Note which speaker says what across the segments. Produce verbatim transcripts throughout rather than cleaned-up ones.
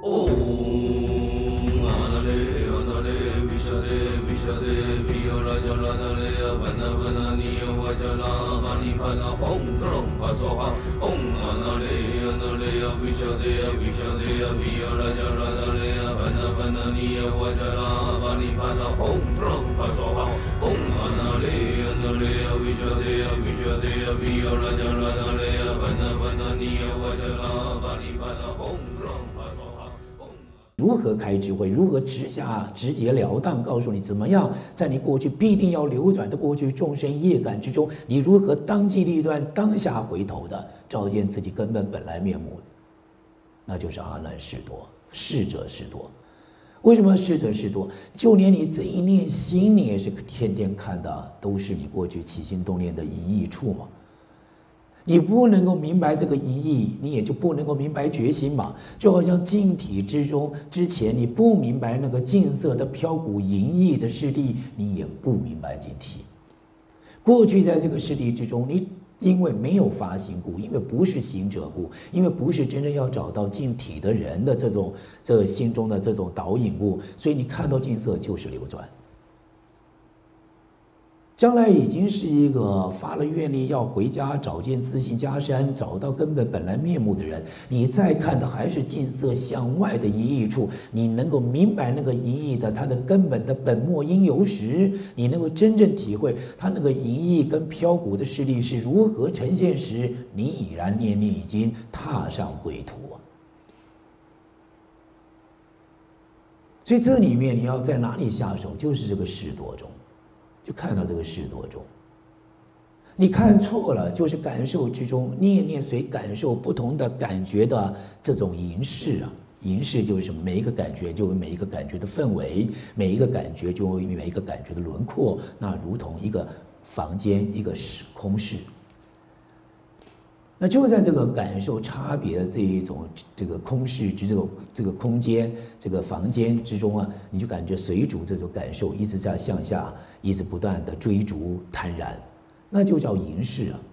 Speaker 1: 嗡阿那嘞阿那嘞维沙嘞维沙嘞维欧拉加拉那嘞阿巴那巴那尼欧瓦加拉巴尼巴那吽哚巴梭哈。嗡阿那嘞阿那嘞阿维沙嘞阿维沙嘞阿维欧拉加拉那嘞阿巴那巴那尼欧瓦加拉巴尼巴那吽哚巴梭哈。嗡阿那嘞阿那嘞阿维沙嘞阿维沙嘞阿维欧拉加拉那嘞阿巴那巴那尼欧瓦加拉巴尼巴那吽哚巴梭哈。
Speaker 2: 如何开智慧？如何直下直截了当告诉你怎么样在你过去必定要流转的过去众生业感之中，你如何当机立断、当下回头的照见自己根本本来面目？那就是阿难释多，逝者释多。为什么逝者释多？就连你这一念心，你也是天天看的，都是你过去起心动念的淫逸处嘛。你不能够明白这个淫逸，你也就不能够明白觉心嘛。就好像净体之中，之前你不明白那个净色的飘骨淫逸的势力，你也不明白净体。过去在这个势力之中，你因为没有发心故，因为不是行者故，因为不是真正要找到净体的人的这种这心中的这种导引故，所以你看到净色就是流转。将来已经是一个发了愿力要回家找见自信家山，找到根本本来面目的人，你再看的还是净色向外的淫逸处，你能够明白那个淫逸的它的根本的本末因由时，你能够真正体会它那个淫逸跟飘骨的势力是如何呈现时，你已然念念已经踏上归途啊！所以这里面你要在哪里下手，就是这个释多中。就看到这个释多中，你看错了，就是感受之中念念随感受不同的感觉的这种淫视啊。淫视就是什么？每一个感觉就有每一个感觉的氛围，每一个感觉就有每一个感觉的轮廓，那如同一个房间，一个空室。那就在这个感受差别的这一种这个空室之这个这个空间这个房间之中啊，你就感觉随逐这种感受一直在向下，一直不断的追逐贪然，那就叫淫视啊。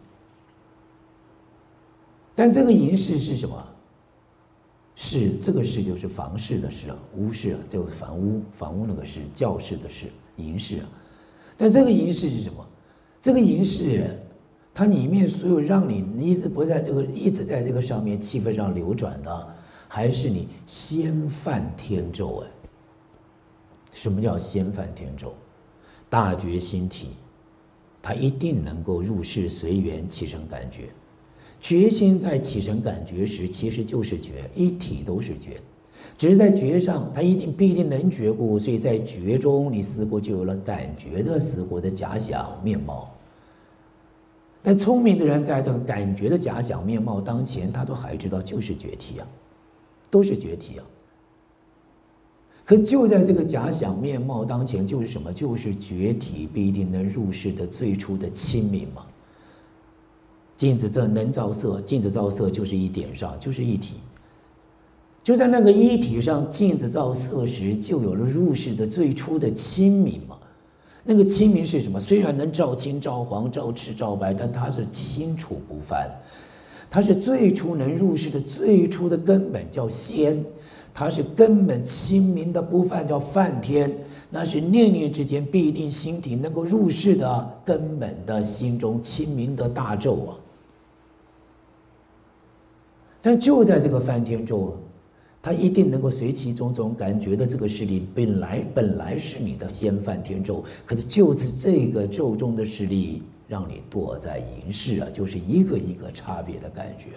Speaker 2: 但这个淫视是什么？是这个视就是房事的事啊，屋事啊，就是房屋房屋那个事，教室的事，淫视啊。但这个淫视是什么？这个淫视。它里面所有让你一直不在这个一直在这个上面气氛上流转的，还是你先犯天咒哎。什么叫先犯天咒？大觉心体，它一定能够入世随缘起生感觉。觉心在起生感觉时，其实就是觉，一体都是觉，只是在觉上，它一定必定能觉故，所以在觉中，你似乎就有了感觉的似乎的假想面貌。但聪明的人在这个感觉的假想面貌当前，他都还知道就是觉体啊，都是觉体啊。可就在这个假想面貌当前，就是什么？就是觉体必定能入世的最初的亲民嘛。镜子这能照色，镜子照色就是一点上，就是一体。就在那个一体上，镜子照色时，就有了入世的最初的亲民嘛。那个清明是什么？虽然能照青、照黄、照赤、照白，但它是清楚不犯。它是最初能入世的最初的根本，叫先。它是根本清明的不犯，叫梵天。那是念念之间必定心体能够入世的根本的心中清明的大咒啊。但就在这个梵天咒，它一定能够随其种种感觉的这个势力，本来本来是你的先梵天咒，可是就是这个咒中的势力，让你堕在淫视啊，就是一个一个差别的感觉。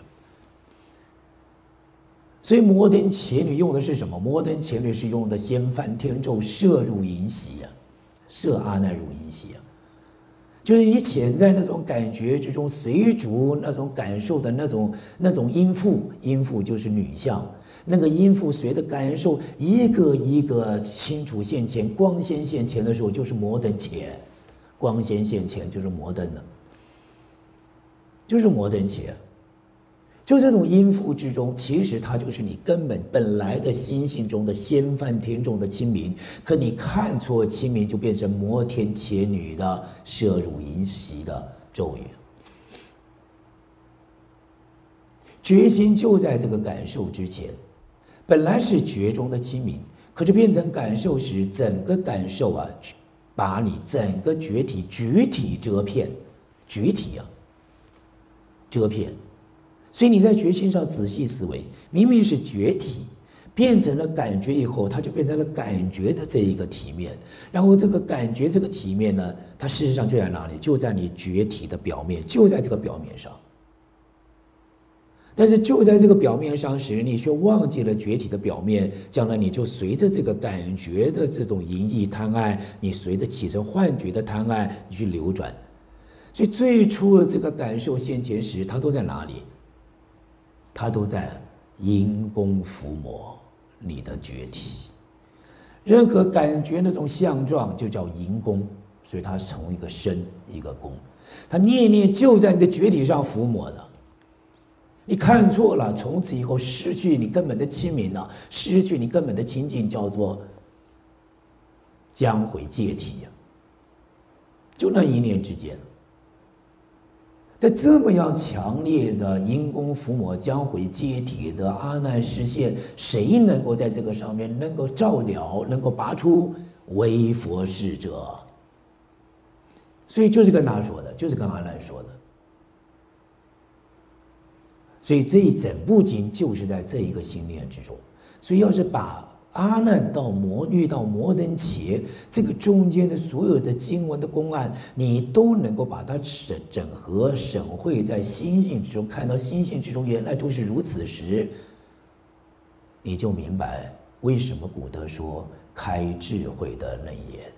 Speaker 2: 所以摩登伽女用的是什么？摩登伽女是用的先梵天咒摄入淫习啊，摄阿难入淫习啊。就是你潜在那种感觉之中，随逐那种感受的那种那种阴妇，阴妇就是女相，那个阴妇随着感受一个一个清楚现前，光鲜现前的时候，就是摩登伽，光鲜现前就是摩登的，就是摩登伽。就这种阴妇之中，其实它就是你根本本来的心性中的先梵天中的清明，可你看错清明，就变成摩天伽女的摄入淫习的咒语。决心就在这个感受之前， 本来是觉中的清明，可是变成感受时，整个感受啊，把你整个觉体觉体遮骗，觉体啊遮骗。所以你在觉性上仔细思维，明明是觉体，变成了感觉以后，它就变成了感觉的这一个体面。然后这个感觉这个体面呢，它事实上就在哪里？就在你觉体的表面，就在这个表面上。但是就在这个表面上时，你却忘记了觉体的表面，将来你就随着这个感觉的这种淫逸贪爱，你随着起身幻觉的贪爱，你去流转。所以最初的这个感受现前时，它都在哪里？它都在淫功伏魔你的觉体。任何感觉那种相状就叫淫功，所以它从一个身一个功，它念念就在你的觉体上伏魔的。你看错了，从此以后失去你根本的清明了，失去你根本的清净，叫做将毁戒体呀。就那一念之间，在这么样强烈的因功伏魔、将毁戒体的阿难实现，谁能够在这个上面能够照了，能够拔出？唯佛世者。所以就是跟他说的，就是跟阿难说的。所以这一整部经就是在这一个心念之中。所以要是把阿难到摩遇到摩登伽这个中间的所有的经文的公案，你都能够把它整整合审会在心性之中，看到心性之中原来都是如此时，你就明白为什么古德说开智慧的楞严。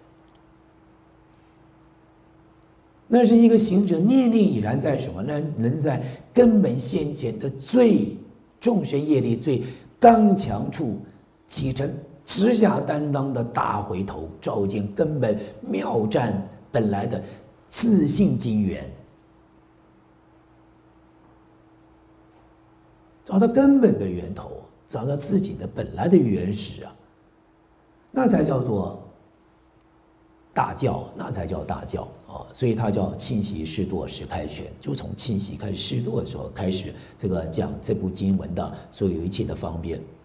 Speaker 2: 那是一个行者念念已然在什么呢？能在根本现前的最众生业力最刚强处起成直下担当的大回头，照见根本妙战本来的自信精源，找到根本的源头，找到自己的本来的原始啊，那才叫做大教，那才叫大教啊！所以它叫庆习示堕始开权，就从庆习开始示堕的时候开始，这个讲这部经文的所有一切的方便。